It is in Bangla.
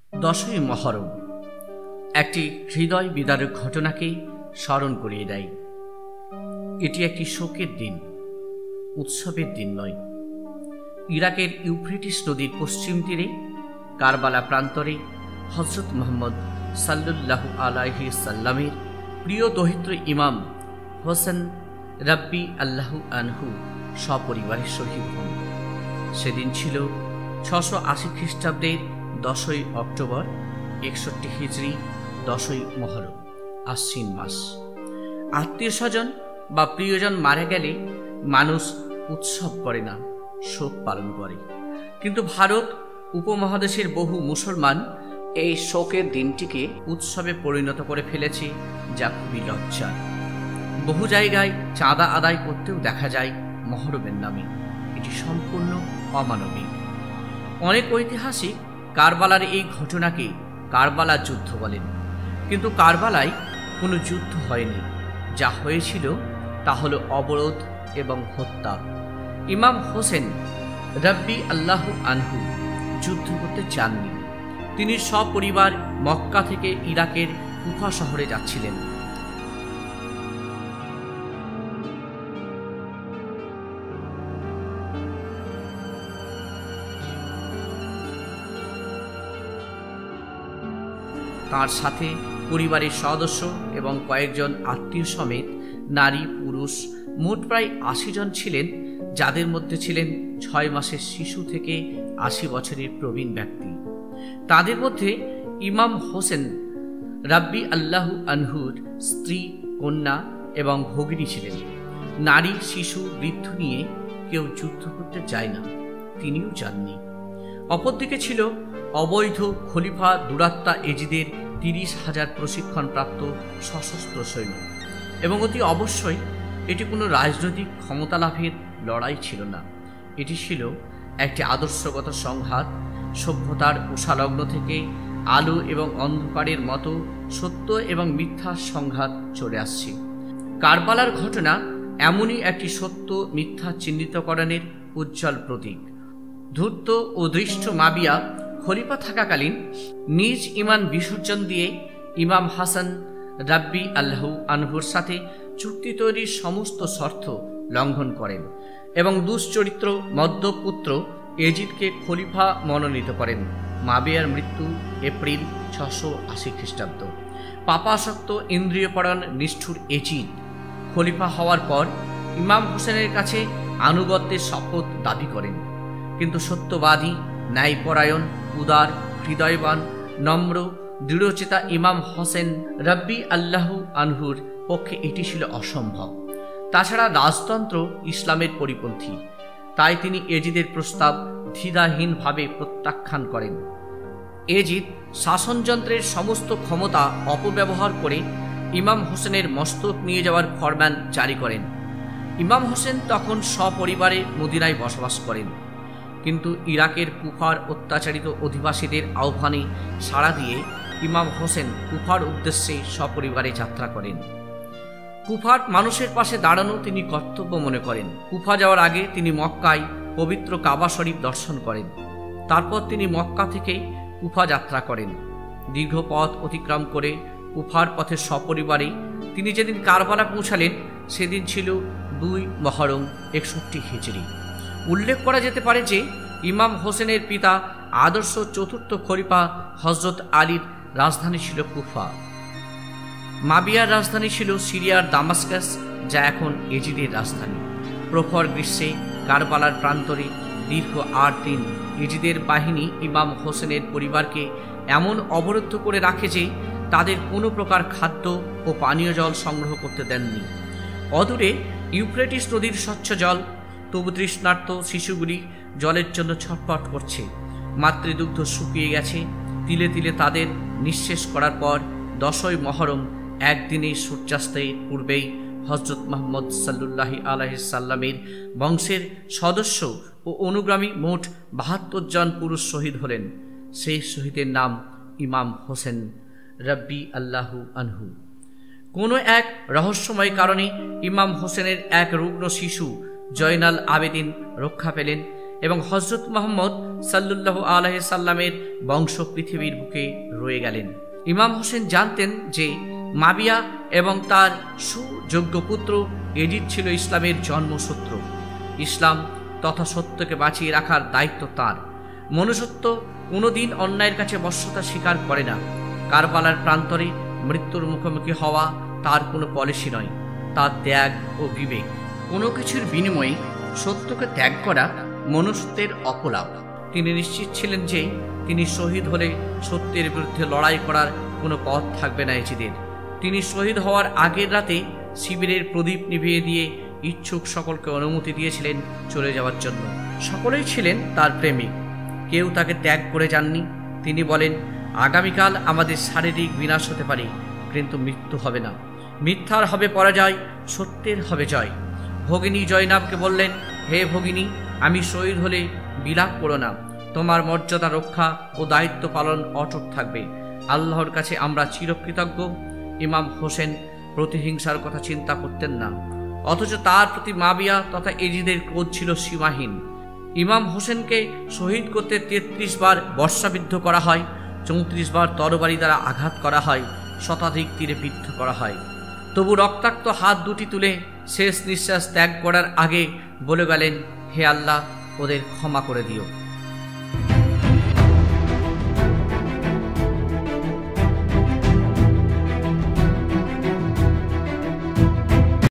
10ই মহরম একটি হৃদয় বিদারক ঘটনাকে স্মরণ করিয়ে দেয়। এটি একটি শোকের দিন, উৎসবের দিন নয়। ইরাকের ইউফ্রেটিস নদীর পশ্চিম তীরে কারবালা প্রান্তরে হযরত মুহাম্মদ সাল্লাল্লাহু আলাইহি সাল্লামের প্রিয় দৌহিত্র ইমাম হোসেন রাব্বি আল্লাহু আনহু সপরিবারে শহীদ হন। সেদিন ছিল 680 খ্রিস্টাব্দের 10ই অক্টোবর, 61 হিজরি, 10ই মহরম, আশ্বিন মাস। আত্মীয় স্বজন বা প্রিয়জন মারা গেলে মানুষ উৎসব করে না, শোক পালন করে। কিন্তু ভারত উপমহাদেশের বহু মুসলমান এই শোকের দিনটিকে উৎসবে পরিণত করে ফেলেছে, যা খুবই লজ্জার। বহু জায়গায় চাঁদা আদায় করতেও দেখা যায় মহরমের নামে। এটি সম্পূর্ণ অমানবিক। অনেক ঐতিহাসিক কারবালার এই ঘটনাকে কারবালা যুদ্ধ বলেন, কিন্তু কারবালায় কোনো যুদ্ধ হয়নি। যা হয়েছিল তা হলো অবরোধ এবং হত্যা। ইমাম হোসেন রাব্বি আল্লাহু আনহু যুদ্ধ করতে চাননি। তিনি সপরিবার মক্কা থেকে ইরাকের কুফা শহরে যাচ্ছিলেন। তার সাথে পরিবারের সদস্য এবং কয়েকজন আত্মীয় সমেত নারী পুরুষ মোট প্রায় 80 জন ছিলেন, যাদের মধ্যে ছিলেন 6 মাসের শিশু থেকে 80 বছরের প্রবীণ ব্যক্তি। তাদের মধ্যে ইমাম হোসেন রাব্বি আল্লাহু আনহুর স্ত্রী, কন্যা এবং ভগিনী ছিলেন। নারী, শিশু, বৃদ্ধ নিয়ে কেউ যুদ্ধ করতে চায় না, তিনিও যাননি। অপরদিকে ছিল অবৈধ খলিফা দুরাত্মা এজিদের 30,000 প্রশিক্ষণপ্রাপ্ত সশস্ত্র সৈন্য। এবং অতি অবশ্যই এটি কোনো রাজনৈতিক ক্ষমতা লাভের লড়াই ছিল না। এটি ছিল একটি আদর্শগত সংঘাত। সভ্যতার উষালগ্ন থেকে আলো এবং অন্ধকারের মতো সত্য এবং মিথ্যার সংঘাত চলে আসছে। কারবালার ঘটনা এমনই একটি সত্য মিথ্যা চিহ্নিতকরণের উজ্জ্বল প্রতীক। ধূর্ত ও দৃষ্ট মাবিয়া খলিফা থাকাকালীন নিজ ইমান বিসর্জন দিয়ে ইমাম হাসান রাব্বি আল্লাহু আনহুর সাথে চুক্তি তৈরির সমস্ত শর্ত লঙ্ঘন করেন এবং দুশ্চরিত্র মদ্যপুত্র এজিদকে খলিফা মনোনীত করেন। মাবিয়ার মৃত্যু এপ্রিল 680 খ্রিস্টাব্দ। পাপাসক্ত ইন্দ্রিয়পরায়ণ নিষ্ঠুর এজিদ খলিফা হওয়ার পর ইমাম হোসেনের কাছে আনুগত্যের শপথ দাবি করেন। কিন্তু সত্যবাদী, ন্যায়পরায়ণ, উদার, হৃদয়বান, নম্র, দৃঢ়চেতা ইমাম হোসেন রাব্বি আল্লাহু আনহুর পক্ষে এটি ছিল অসম্ভব। তাছাড়া রাজতন্ত্র ইসলামের পরিপন্থী। তাই তিনি এজিদের প্রস্তাব দ্বিধাহীনভাবে প্রত্যাখ্যান করেন। এজিদ শাসনযন্ত্রের সমস্ত ক্ষমতা অপব্যবহার করে ইমাম হোসেনের মস্তক নিয়ে যাওয়ার ফরমান জারি করেন। ইমাম হোসেন তখন সপরিবারে মদিনায় বসবাস করেন। কিন্তু ইরাকের কুফার অত্যাচারিত অধিবাসীদের আহ্বানে সাড়া দিয়ে ইমাম হোসেন কুফার উদ্দেশ্যে সপরিবারে যাত্রা করেন। কুফার মানুষের পাশে দাঁড়ানো তিনি কর্তব্য মনে করেন। কুফা যাওয়ার আগে তিনি মক্কায় পবিত্র কাবা শরীফ দর্শন করেন। তারপর তিনি মক্কা থেকে কুফা যাত্রা করেন। দীর্ঘ পথ অতিক্রম করে কুফার পথে সপরিবারে তিনি যেদিন কারবালা পৌঁছালেন, সেদিন ছিল 2 মহরম, 61 হিজরি। উল্লেখ করা যেতে পারে যে ইমাম হোসেনের পিতা আদর্শ চতুর্থ খলিফা হযরত আলীর রাজধানী ছিল কুফা। মাবিয়ার রাজধানী ছিল সিরিয়ার দামাস্কাস, যা এখন এজিদের রাজধানী। প্রখর গ্রীষ্মে কারবালার প্রান্তরে দীর্ঘ 8 দিন এজিদের বাহিনী ইমাম হোসেনের পরিবারকে এমন অবরুদ্ধ করে রাখে যে তাদের কোনো প্রকার খাদ্য ও পানীয় জল সংগ্রহ করতে দেননি। অদূরে ইউফ্রেটিস নদীর স্বচ্ছ জল, তবু তৃষ্ণার্ত শিশুগুলি জলের জন্য ছটফট করছে। মাতৃদুগ্ধ শুকিয়ে গেছে। তিলে তিলে তাদের নিঃশেষ করার পর 10ই মহরম একদিনে সূর্যাস্তের পূর্বেই হযরত মুহাম্মদ সাল্লাল্লাহু আলাইহি সাল্লামের বংশের সদস্য ও অনুগামী মোট 72 জন পুরুষ শহীদ হলেন। সেই শহীদের নাম ইমাম হোসেন রাব্বি আল্লাহু আনহু। কোনো এক রহস্যময় কারণে ইমাম হোসেনের এক রুগ্ন শিশু জয়নাল আবেদিন রক্ষা পেলেন এবং হযরত মুহাম্মদ সাল্লাল্লাহু আলাইহি সাল্লামের বংশ পৃথিবীর বুকে রয়ে গেলেন। ইমাম হোসেন জানতেন যে মাবিয়া এবং তার সুযোগ্য পুত্র এজিদ ছিল ইসলামের জন্মসূত্র। ইসলাম তথা সত্যকে বাঁচিয়ে রাখার দায়িত্ব তার। মনুষ্যত্ব কোনোদিন অন্যায়ের কাছে বশ্যতা স্বীকার করে না। কারবালার প্রান্তরে মৃত্যুর মুখোমুখি হওয়া তার কোনো পলিসি নয়, তার ত্যাগ ও বিবেক। কোনো কিছুর বিনিময়ে সত্যকে ত্যাগ করা মনুষ্যত্বের অপলাপ। তিনি নিশ্চিত ছিলেন যে তিনি শহীদ হলে সত্যের বিরুদ্ধে লড়াই করার কোনো পথ থাকবে না এজিদের। তিনি শহীদ হওয়ার আগের রাতে শিবিরের প্রদীপ নিভিয়ে দিয়ে ইচ্ছুক সকলকে অনুমতি দিয়েছিলেন চলে যাওয়ার জন্য। সকলেই ছিলেন তার প্রেমিক, কেউ তাকে ত্যাগ করে যাননি। তিনি বলেন, আগামীকাল আমাদের শারীরিক বিনাশ হতে পারে, কিন্তু মৃত্যু হবে না। মিথ্যার হবে পরাজয়, সত্যের হবে জয়। ভগিনী জয়নাবকে বললেন, হে ভগিনী, আমি শহীদ হলে বিলাপ করো না, তোমার মর্যাদা রক্ষা ও দায়িত্ব পালন অটুট থাকবে। আল্লাহর কাছে আমরা চিরকৃতজ্ঞ। ইমাম হোসেন প্রতিহিংসার কথা চিন্তা করতেন না, অথচ তার প্রতি মাবিয়া তথা এজিদের ক্রোধ ছিল সীমাহীন। ইমাম হোসেনকে শহীদ করতে 33 বার বর্ষাবিদ্ধ করা হয়, 34 বার তরবারি দ্বারা আঘাত করা হয়, শতাধিক তীরে বিদ্ধ করা হয়। তবু রক্তাক্ত হাত দুটি তুলে শেষ নিঃশ্বাস ত্যাগ করার আগে বলে গেলেন, হে আল্লাহ, ওদের ক্ষমা করে দিও।